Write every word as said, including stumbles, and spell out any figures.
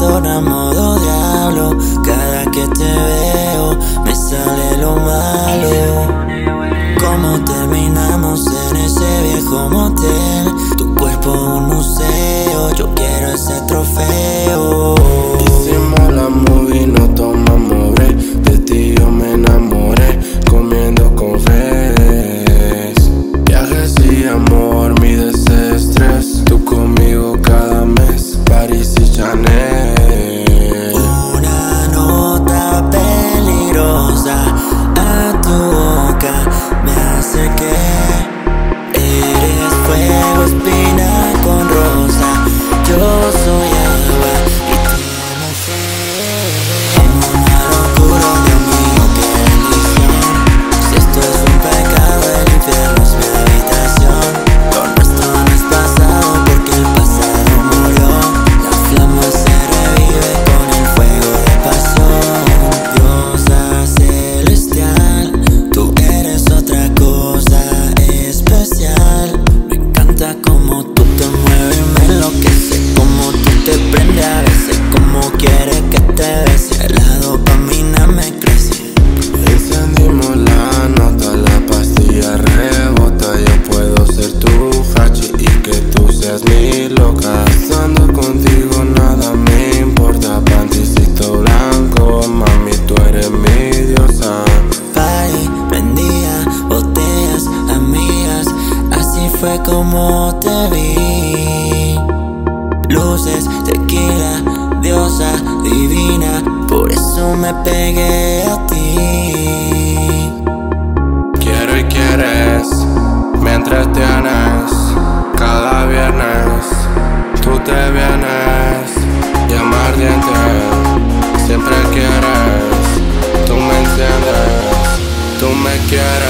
corazón a modo diablo. Cada que te veo me sale lo malo. Cómo terminamos en ese viejo motel, tu cuerpo un museo, yo quiero ese trofeo. Hicimos la movie, no tomamos break, de ti yo me enamoré, comiendo con Fres. Viajes y amor, mi desestrés, tú conmigo cada mes, París y Chanel. Una nota peligrosa a tu boca me hace que eres fuego, espina con rosa. Yo soy agua y tienes sed. Una locura, Dios mío, qué bendición. Si esto es un pecado, el infierno es mi habitación. Lo nuestro no es pasado porque el pasado murió. La flama se revive con el fuego de pasión. Diosa celestial, tú eres otra cosa especial. Me encanta como tú te mueves, me enloquece, como tú te prendes a veces, como quieres que te bese. La dopamina me crece. Encendimos la nota, la pastilla rebota. Yo puedo ser tu hachi y que tú seas mi loca. Estando contigo nada me importa, panticito blanco, mami tú eres mi diosa. Party, prendía botellas, amigas, así fue como te vi. Luces, tequila, diosa divina, por eso me pegué a ti. Quiero y quieres, me entretienes, cada viernes tú te vienes. Llama ardiente, siempre quieres, tú me entiendes, tú me quieres.